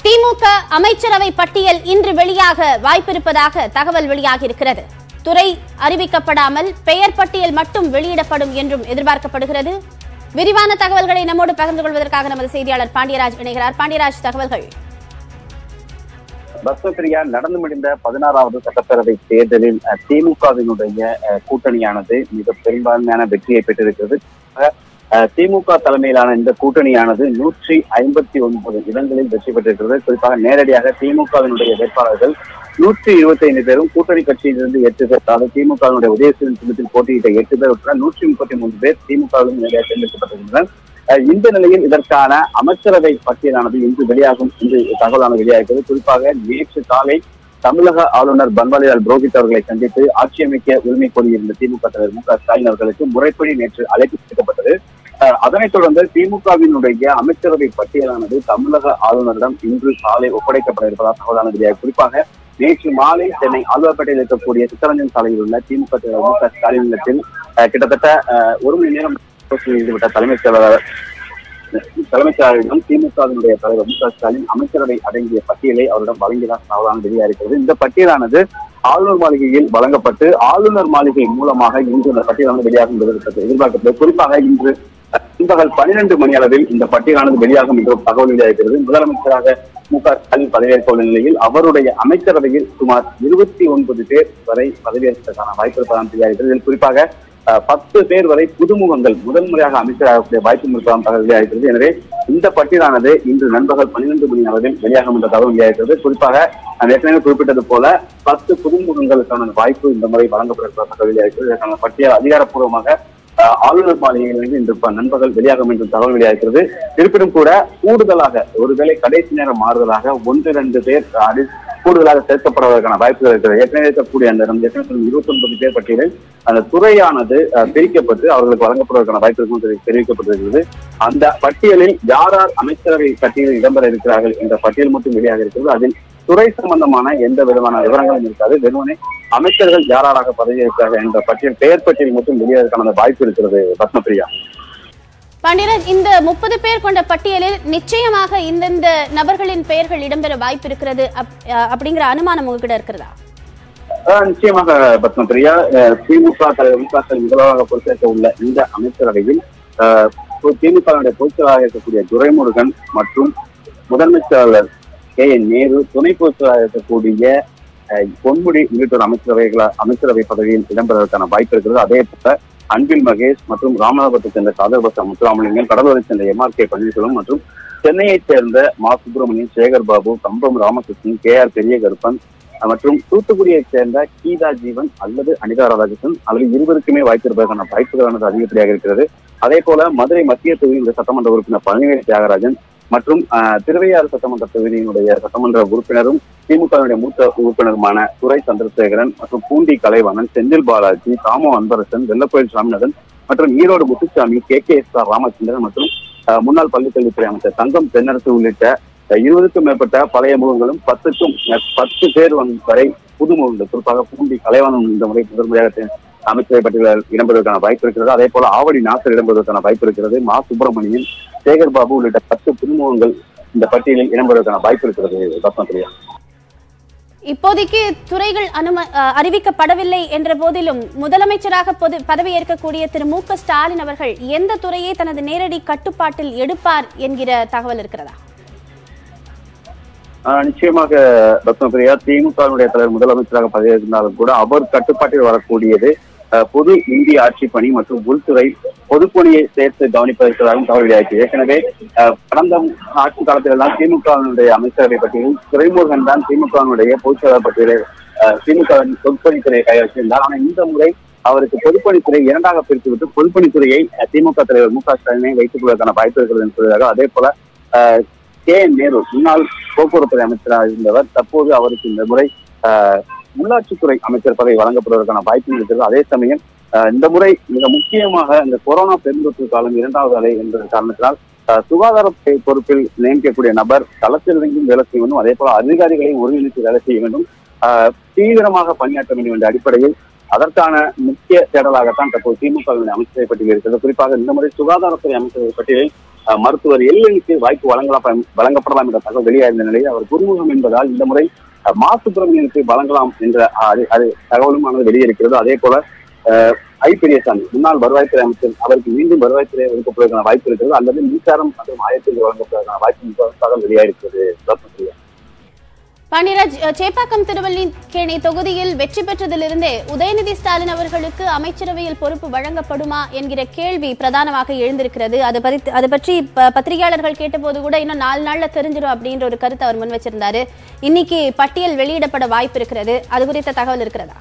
திமுக அமைச்சரவை பட்டியல் இன்று வெளியாக வாய்ப்பிருப்பதாக தகவல் வெளியாகியிருக்கிறது. துறை அறிவிக்கப்படாமல் பெயர் பட்டியல் மட்டும் வெளியிடப்படும் என்றும் எதிர்பார்க்கப்படுகிறது. விரிவான தகவல்களை நம்மோடு பகிர்ந்து கொள்வதற்காக நமது செய்தியாளர் பாண்டியராஜ் இணைகிறார். பாண்டியராஜ், தகவல்கள். பத்மபிரியா, நடந்து முடிந்த 16வது சட்டப்பேரவை தேர்தலில் திமுகவினுடைய கூட்டணியானது மிக பெரும்பான்மையான வெற்றியை பெற்றிருக்கிறது. திமுக தலைமையிலான இந்த கூட்டணியானது 159 இடங்களில் வெற்றி பெற்றிருக்கிறது. குறிப்பாக நேரடியாக திமுகவினுடைய வேட்பாளர்கள் 125 பேரும் கூட்டணி கட்சியிலிருந்து 8 பேர், அதாவது திமுகவினுடைய உதயசூரியன் சின்னத்தில் போட்டியிட்ட 8 பேர் உட்பட 133 பேர் திமுகவிலும் நேரடியாக தேர்ந்தெடுக்கப்பட்டிருந்தனர். இந்த நிலையில் இதற்கான அமைச்சரவை பட்டியலானது இன்று வெளியாகும் என்று தகவலானது வெளியாகிறது. குறிப்பாக நேற்று காலை தமிழக ஆளுநர் பன்வாரிலால் புரோஹித் அவர்களை சந்தித்து ஆட்சி அமைக்க உரிமை கோரியிருந்த திமுக தலைவர் மு க ஸ்டாலின் அவர்களுக்கு முறைப்படி நேற்று அழைப்பு விடுக்கப்பட்டது. அதனைத் தொடர்ந்து திமுகவினுடைய அமைச்சரவை பட்டியலானது தமிழக ஆளுநரிடம் இன்று காலை ஒப்படைக்கப்பட இருப்பதாக தகவலானது வெளியாக. குறிப்பாக நேற்று மாலை சென்னை ஆழ்வார்பேட்டையில் இருக்கக்கூடிய சித்தரஞ்சன் சாலையில் உள்ள திமுக தலைவர் மு க ஸ்டாலின் இல்லத்தில் கிட்டத்தட்ட 1 மணி நேரம் ஈடுபட்ட தலைமைச் செயலாளரிடம் திமுகவினுடைய தலைவர் மு க ஸ்டாலின் அமைச்சரவை அடங்கிய பட்டியலை அவரிடம் வழங்கியதாக தகவலானது வெளியாகிறது. இந்த பட்டியலானது ஆளுநர் மாளிகையில் வழங்கப்பட்டு ஆளுநர் மாளிகை மூலமாக இன்று இந்த பட்டியலானது வெளியாகும் என்று எதிர்பார்க்கப்பட்டது. குறிப்பாக இன்று பிற்பகல் 12 மணி அளவில் இந்த பட்டியலானது வெளியாகும் என்று தகவல் வெளியாகிறது. முதலமைச்சராக மு க ஸ்டாலின் பதவியேற்க உள்ள நிலையில் அவருடைய அமைச்சரவையில் சுமார் 29 பேர் வரை பதவியேற்பதற்கான வாய்ப்பு இருப்பதாக தெரிகிறது. இதில் குறிப்பாக 10 பேர் வரை புதுமுகங்கள் முதன்முறையாக அமைச்சராகக்கூடிய வாய்ப்பு இருப்பதாக தகவல் வெளியாகிறது. எனவே இந்த பட்டியலானது இன்று நண்பகல் 12 மணி அளவில் வெளியாகும் என்ற தகவல் வெளியாகிறது. குறிப்பாக நான் ஏற்கனவே குறிப்பிட்டது போல 10 புதுமுகங்களுக்கான வாய்ப்பு இந்த முறை வழங்கப்பட்டிருப்பதாக தகவல் வெளியாகிறது. இதற்கான பட்டியல் அதிகாரப்பூர்வமாக ஆளுநர் மாளிகையிலிருந்து இன்று நண்பகல் வெளியாகும் என்று தகவல் வெளியாகிறது. இருப்பினும் கூட கூடுதலாக ஒருவேளை கடைசி நேரம் மாறுதலாக 1-2 பேர் கூடுதலாக சேர்க்கப்படுவதற்கான வாய்ப்புகள் இருக்கிறது. ஏற்கனவே இருக்கக்கூடிய அந்த 29 பேர் பட்டியலில் அந்த துறையானது பிரிக்கப்பட்டு அவர்களுக்கு வழங்கப்படுவதற்கான வாய்ப்பு தெரிவிக்கப்பட்டிருக்கிறது. அந்த பட்டியலில் யார் அமைச்சரவை பட்டியலில் இடம்பெற இருக்கிறார்கள் என்ற பட்டியல் மட்டும் வெளியாக இருக்கிறது. அதில் துறை சம்பந்தமான எந்த விதமான விவரங்களும் இருக்காது. வெறுமனே அமைச்சர்கள் யாராக பதவியேற்கிறார்கள் என்ற பட்டியல், பெயர் பட்டியல் மட்டும் வெளியாவதற்கான வாய்ப்பு இருக்கிறது. பத்மபிரியா, பாண்டியராஜ், இந்த 30 பேர் கொண்ட பட்டியலில் நிச்சயமாக இந்தந்த நபர்களின் பெயர்கள் இடம்பெற வாய்ப்பு இருக்கிறது அப்படிங்கிற அனுமானம் உங்ககிட்ட இருக்கிறதா? நிச்சயமாக பத்மபிரியா, திமுக தலைவர் மு க ஸ்டாலின் முதல்வராக பொறுப்பேற்க உள்ள இந்த அமைச்சரவையில் திமுகவுடைய பொதுச்செயலாளராக இருக்கக்கூடிய துரைமுருகன் மற்றும் முதன்மை செயலாளர் கே என் நேரு, துணை பொதுச்செயலாளராக இருக்கக்கூடிய பொன்முடி உள்ளிட்டோர் அமைச்சரவை பதவியில் இடம்பெறுவதற்கான வாய்ப்பு இருக்கிறது. அதே போல அன்பில் மகேஷ் மற்றும் ராமநாதபுரத்தை சேர்ந்த காதர்பாஷா முத்துராமலிங்கம், கடலூரை சேர்ந்த MRK பன்னீர்செல்வம் மற்றும் சென்னையைச் சேர்ந்த மா சுப்பிரமணியன், சேகர் பாபு, கம்பம் ராமகிருஷ்ணன், KR பெரியகருப்பன் மற்றும் தூத்துக்குடியைச் சேர்ந்த கீதா ஜீவன் அல்லது அனிதா ராதாகிருஷ்ணன் அல்லது இருவருக்குமே வாய்ப்பு இருப்பதற்கான வாய்ப்புகளானது அதிகப்படியாக இருக்கிறது. அதே போல மதுரை மத்திய தொகுதியினுடைய சட்டமன்ற உறுப்பினர் பழனிவேல் தியாகராஜன் மற்றும் திருவையாறு சட்டமன்ற தொகுதியினுடைய சட்டமன்ற உறுப்பினரும் திமுகவினுடைய மூத்த உறுப்பினருமான துரை சந்திரசேகரன் மற்றும் பூண்டி கலைவாணன், செந்தில் பாலாஜி, தாமோ அன்பரசன், வெள்ளக்கோயில் சாமிநாதன் மற்றும் ஈரோடு முத்துசாமி, KKSR ராமச்சந்திரன் மற்றும் முன்னாள் பள்ளிக்கல்வித்துறை அமைச்சர் தங்கம் தென்னரசு உள்ளிட்ட 20க்கும் மேற்பட்ட பழைய முகங்களும் 10 பேர் வரை புதுமுகங்கள், குறிப்பாக பூண்டி கலைவாணன் இந்த முறை முதன்முறையாக அமைச்சரவை பட்டியலில் இடம்பெறுவதற்கான வாய்ப்பு இருக்கிறது. அதே போல ஆவடி நாசர் இடம்பெறுவதற்கான வாய்ப்பு இருக்கிறது. மா சுப்பிரமணியன், சேகர் பாபு உள்ளிட்ட 10 புதுமுகங்கள் இந்த பட்டியலில் இடம்பெறுவதற்கான வாய்ப்பு இருக்கிறது. பத்மபிரியா, இப்போதைக்கு துறைகள் அறிவிக்கப்படவில்லை என்ற போதிலும் முதலமைச்சராக பதவியேற்கக்கூடிய திரு மு க ஸ்டாலின் அவர்கள் எந்த துறையை தனது நேரடி கட்டுப்பாட்டில் எடுப்பார் என்கிற தகவல் இருக்கிறதா? நிச்சயமாக பத்மபிரியா, திமுகவினுடைய தலைவர் முதலமைச்சராக பதவியேற்றாலும் கூட அவர் கட்டுப்பாட்டில் வரக்கூடியது பொது இந்திய ஆட்சி பணி மற்றும் உள்துறை பொதுப்பணியை சேர்த்து கவனிப்பதற்காகவும் தகவல் வெளியாகியது. ஏற்கனவே கடந்த ஆட்சி காலத்தில்தான் திமுகவினுடைய அமைச்சரவை பட்டியலில் துரைமுருகன் தான் திமுகவினுடைய பொதுச்செயலாளர் பட்டியலில் திமுகவின் பொதுப்பணித்துறையை கையாற்றிருந்தார். ஆனால் இந்த முறை அவருக்கு பொதுப்பணித்துறை 2ஆக பிரித்துவிட்டு பொதுப்பணித்துறையை திமுக தலைவர் மு க ஸ்டாலினை வைத்துக் கொள்வதற்கான வாய்ப்பு இருக்கிறது என்பதாக. அதே போல கே என் நேரு முன்னாள் போக்குவரத்துறை அமைச்சராக இருந்தவர், தற்போது அவருக்கு இந்த முறை உள்ளாட்சித்துறை அமைச்சர் பதவி வழங்கப்படுவதற்கான வாய்ப்பு இருக்கிறது. அதே சமயம் இந்த முறை மிக முக்கியமாக இந்த கொரோனா பெருந்தொற்று காலம் 2வது அலை என்ற காரணத்தினால் சுகாதாரத்துறை பொறுப்பில் நியமிக்கக்கூடிய நபர் களத்திலிருந்தும் வேலை செய்ய வேண்டும். அதே போல அதிகாரிகளை ஒருங்கிணைத்து வேலை செய்ய வேண்டும், தீவிரமாக பணியாற்ற வேண்டும் என்ற அடிப்படையில் அதற்கான முக்கிய தேடலாகத்தான் தற்போது திமுகவின் அமைச்சரவை பட்டியல் இருக்கிறது. குறிப்பாக இந்த முறை சுகாதாரத்துறை அமைச்சரவை பட்டியலில் மருத்துவர் எல்லுக்கு வாய்ப்பு வழங்கப்படலாம் என்ற தகவல் வெளியாயிருந்த நிலையில் அவர் குருமுகம் என்பதால் இந்த முறை மா சுப்பிரமணியனுக்கு வழங்கலாம் என்ற அது தகவலும் ஆனது வெளியிருக்கிறது. அதே போல பெரியசாமி முன்னாள் வருவாய்த்துறை அமைச்சர் அவருக்கு மீண்டும் வருவாய்த்துறை ஒதுக்கப்படுவதற்கான வாய்ப்பு இருக்கிறது, அல்லது மின்சாரம் மற்றும் ஆயத்திற்கு வழங்கப்படுவதற்கான வாய்ப்பு தகவல் வெளியாயிருக்கிறது. பாண்டியராஜ், சேப்பாக்கம் திருவல்லிக்கேணி தொகுதியில் வெற்றி பெற்றதிலிருந்தே உதயநிதி ஸ்டாலின் அவர்களுக்கு அமைச்சரவையில் பொறுப்பு வழங்கப்படுமா என்கிற கேள்வி பிரதானமாக எழுந்திருக்கிறது. அது பற்றி பத்திரிகையாளர்கள் கேட்டபோது கூட இன்னும் 4 நாள்ல தெரிஞ்சிடும் அப்படின்ற ஒரு கருத்தை அவர் முன் வச்சிருந்தாரு. இன்னைக்கு பட்டியல் வெளியிடப்பட வாய்ப்பு இருக்கிறது, அது குறித்த தகவல் இருக்கிறதா?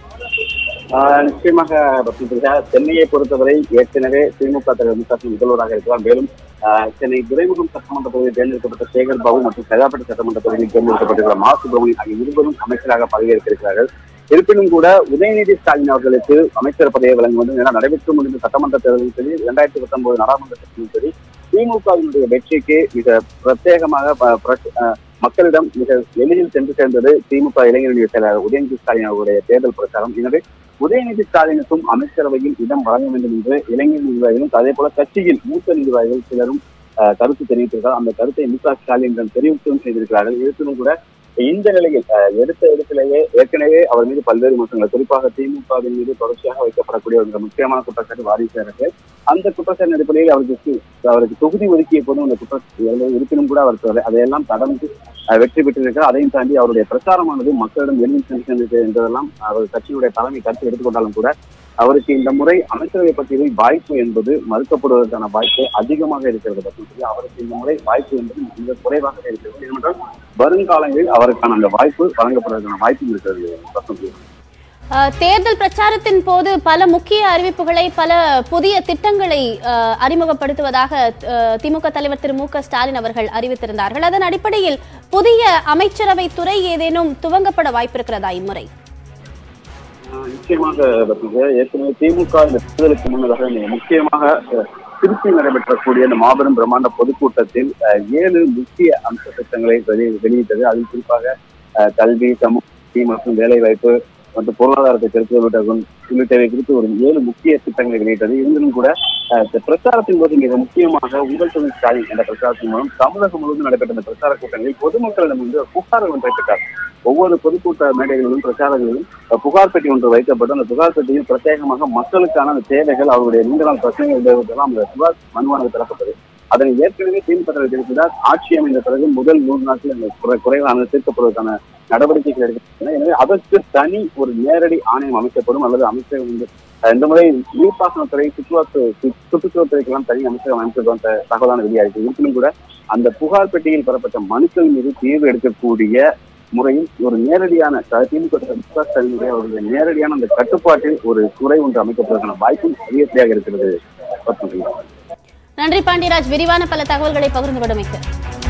நிச்சயமாக சென்னையை பொறுத்தவரை ஏற்கனவே திமுக தலைவர் முதல்வராக இருக்கிறார். மேலும் சென்னை துறைமுகம் சட்டமன்ற தொகுதியில் தேர்ந்தெடுக்கப்பட்ட சேகர் பாபு மற்றும் சகாப்பேட்டை சட்டமன்ற தொகுதியில் தேர்ந்தெடுக்கப்பட்டிருக்கிற மா சுப்பிரமணியன் ஆகிய இருவரும் அமைச்சராக பதவியேற்றிருக்கிறார்கள். இருப்பினும் கூட உதயநிதி ஸ்டாலின் அவர்களுக்கு அமைச்சர் பதவியை வழங்க வேண்டும் என நடைபெற்று முடிந்த சட்டமன்ற தேர்தலில் சரி 2019 நாடாளுமன்ற தேர்தலில் சரி திமுகவினுடைய வெற்றிக்கு மிக பிரத்யேகமாக மக்களிடம் மிக எளிதில் சென்று சேர்ந்தது திமுக இளைஞர்களுடைய செயலாளர் உதயநிதி ஸ்டாலின் அவருடைய தேர்தல் பிரச்சாரம். எனவே உதயநிதி ஸ்டாலினுக்கும் அமைச்சரவையில் இடம் வழங்க வேண்டும் என்று இளைஞர் நிர்வாகிகளும் அதே போல கட்சியில் மூத்த நிர்வாகிகள் சிலரும் கருத்து தெரிவித்திருக்கிறார். அந்த கருத்தை மு.க. ஸ்டாலினிடம் தெரிவித்தும் செய்திருக்கிறார்கள். இருப்பினும் கூட இந்த நிலையில் எடுத்த இடத்திலேயே ஏற்கனவே அவர் மீது பல்வேறு விமர்சனங்கள், குறிப்பாக திமுகவின் மீது தொடர்ச்சியாக வைக்கப்படக்கூடிய ஒரு முக்கியமான குற்றச்சாட்டு வாரிசு இருக்கு. அந்த குற்றச்சாட்டின் அடிப்படையில் அவருக்கு தொகுதி ஒதுக்கிய போதும் அந்த குற்றச்சாட்டு இருப்பினும் கூட அவர் அதையெல்லாம் கடந்து வெற்றி பெற்றிருக்கிறார். அதையும் தாண்டி அவருடைய பிரச்சாரமானது மக்களிடம் எளிதில் சென்றிருக்கிறது என்றதெல்லாம் அவர் கட்சியுடைய தலைமை கருத்து எடுத்துக்கொண்டாலும் கூட அவருக்கு இந்த முறை அமைச்சரவை பட்டியலில் வாய்ப்பு என்பது மறுக்கப்படுவதற்கான வாய்ப்பு அதிகமாக இருக்கிறது. அவருக்கு இந்த முறை வாய்ப்பு என்பது மிக குறைவாக இருக்கிறது. ஏனென்றால் வருங்காலங்களில் அவருக்கான அந்த வாய்ப்பு வழங்கப்படுவதற்கான வாய்ப்பும் இருக்கிறது. தேர்தல் பிரச்சாரத்தின் போது பல முக்கிய அறிவிப்புகளை, பல புதிய திட்டங்களை அறிமுகப்படுத்துவதாக திமுக தலைவர் திரு மு.க. ஸ்டாலின் அவர்கள் அறிவித்திருந்தார்கள். அதன் அடிப்படையில் புதிய அமைச்சரவை துறை ஏதேனும் துவங்கப்பட வாய்ப்பு இருக்கிறதா இம்முறை? நிச்சயமாக ஏற்கனவே திமுக இந்த தேர்தலுக்கு முன்னதாக முக்கியமாக திருச்சி நடைபெற்றக்கூடிய இந்த மாபெரும் பிரம்மாண்ட பொதுக்கூட்டத்தில் 7 முக்கிய அம்ச திட்டங்களை வெளியிட்டது. அதில் குறிப்பாக கல்வி, சமூக மற்றும் வேலை வாய்ப்பு மற்றும் பொருளாதாரத்தை பெருக்குவது உள்ளிட்டவை குறித்து ஒரு 7 முக்கிய திட்டங்களை வெளியிட்டது. இருந்தும் கூட பிரச்சாரத்தின் போது மிக முக்கியமாக உங்கள் தொழில் ஸ்டாலின் என்ற பிரச்சாரத்தின் மூலம் தமிழகம் முழுவதும் நடைபெற்ற இந்த பிரச்சார கூட்டங்களில் பொதுமக்களிடம் புகார்கள் ஒன்றை பெற்றார். ஒவ்வொரு பொதுக்கூட்ட மேடைகளிலும் பிரச்சாரங்களிலும் புகார் பெட்டி ஒன்று வைக்கப்பட்டு அந்த புகார் பெட்டியில் பிரத்யேகமாக மக்களுக்கான அந்த தேவைகள், அவருடைய நீண்ட நாள் பிரச்சனைகள் அந்த புகார் மனுவானது பெறப்பட்டது. அதனை ஏற்கனவே திமுக தலைவர் தெரிவித்தார். ஆட்சி அமைந்த பிறகு முதல் 3 நாட்கள் இந்த குறைவானது தீர்க்கப்படுவதற்கான நடவடிக்கைகள் எடுக்கின்றன. எனவே அதற்கு தனி ஒரு நேரடி ஆணையம் அமைக்கப்படும், அல்லது அமைச்சகம் இந்த முறை நீர்ப்பாசனத்துறை, சுற்றுச்சூழல்துறைக்கெல்லாம் தனி அமைச்சகம் அமைச்சதும் தகவலான வெளியாகிறது. இருப்பினும் கூட அந்த புகார் பெட்டியில் பெறப்பட்ட மனுக்கள் மீது தீர்வு எடுக்கக்கூடிய முறையில் ஒரு நேரடியான திமுக அவர்களுடைய நேரடியான அந்த கட்டுப்பாட்டில் ஒரு துறை ஒன்று அமைக்கப்படுவதற்கான வாய்ப்பும் அதிகப்படியாக இருக்கிறது. நன்றி பாண்டியராஜ், விரிவான பல தகவல்களை பகிர்ந்து கொண்டமைக்கு.